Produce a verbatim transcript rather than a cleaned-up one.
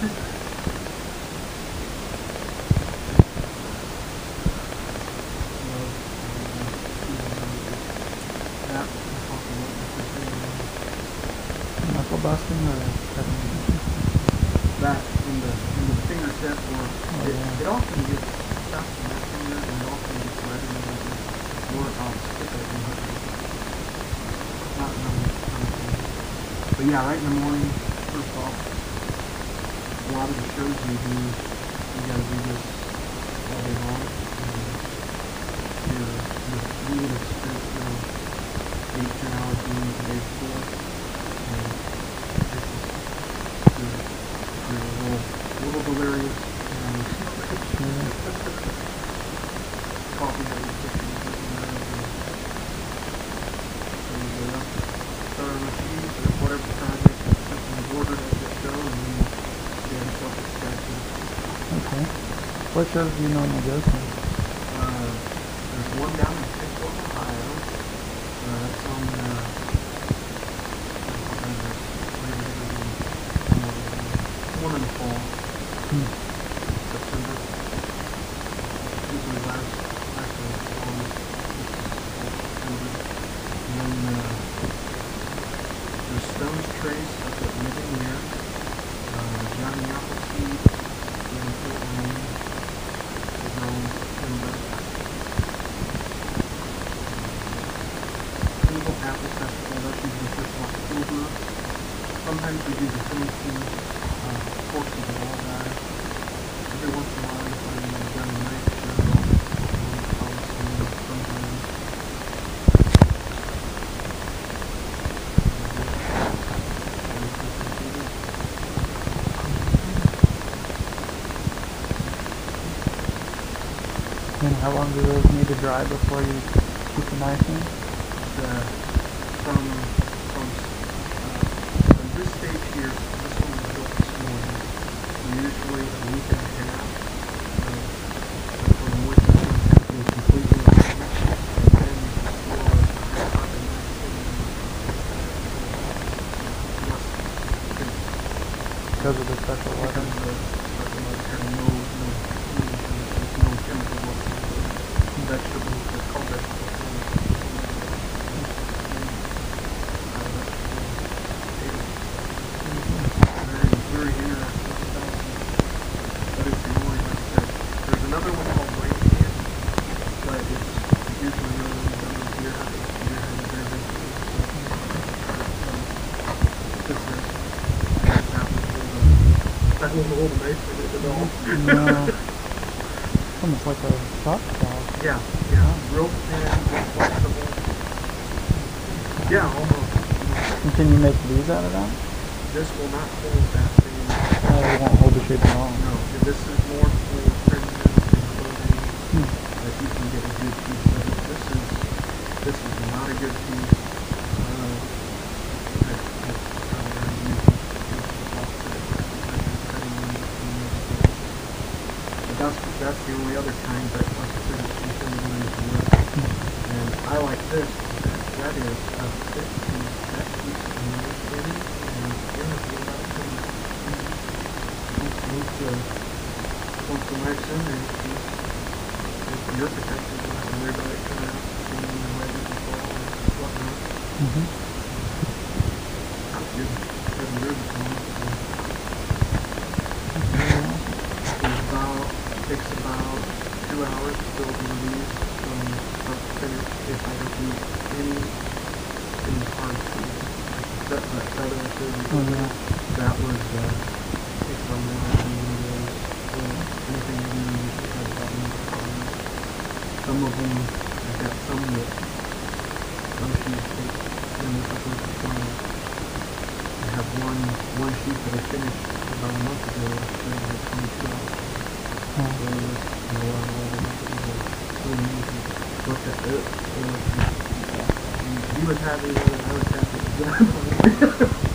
Knuckle busting or cutting? That in the in the finger tip, or oh, it, yeah. it often gets stuck in the finger, and it often gets wet in the finger. Or I'll stick it in the finger. Not really something. But yeah, right in the morning, first off, a lot of the shows we do, you gotta do this all day long. And you're, you're, you would have spent you know, eight, ten hours doing it the day before. And it's just, you're, you're a little, a little delirious. And coffee that was fifteen minutes. So you go up, start on the sheath, or whatever project, something is ordered at the show, and then you stand self-expected. Okay. What shows do you normally go to? Uh, there's one down in Pittsburgh, Ohio. Uh, that's on, uh, one in the fall. Hmm. September. Usually last, last of August. September. And then, uh, there's Stone's Trace up at Living Year. Uh, Johnny Appleseed in Fort Wayne. Is on September. Single Apple Festival, that's usually the first of October. Sometimes we do the finishing uh, portions of all that. Every once in a while we find a Johnny Knife show. Um, sometimes. And how long do those need to dry before you keep the knife in? The, from, from, uh, from this stage here, this one was built this morning, usually a week and a half. Uh, for the moisture content to be completely off, and then for the carbon Because of the special weather? Because of the special weather, no, no, no chemical whatsoever. Vegetables, it's called vegetables. Very, very interesting stuff. But it's annoying, like I said. There's another one called Rain Can, but it's usually really done with deer hunting. Deer hunting, very vegetables. This is, that was that was a little nice for it at all. No. It's almost like a soft ball. Yeah, yeah. Real thin, real flexible. Yeah, almost. And can you make these out of that? This will not hold that same. Oh, it won't hold the shape at all. No, this is more for printing and clothing. Hmm. That you can get a good piece of it. This is this is not a good piece. Uh, that, that, uh, I'm using but that's that's the only other kind that, like I said, it's continuing to work. And I like this. That, that is a thick piece. That keeps the nails in, and yeah, it's about ten. Once the once the knife's in there, it's, it's your protection. You don't have to worry about it coming out, seeing the wedges and fall and whatnot. Mm-hmm. That's good. Doesn't hurt as much. It's about takes about two hours to build one of these from start to finish. If I don't use any any hard tools, that that feather I showed you. Oh, yeah. That was uh, takes about an hour and one of those. So anything you do, you should have about one hour. Some of them, I've got some that some sheets take ten minutes to finish. I have one one sheet that I finished about a month ago. That was twenty-two hours. Oh. So it was a lot of so easy. Look at it. He was happy with it. I was happy with it.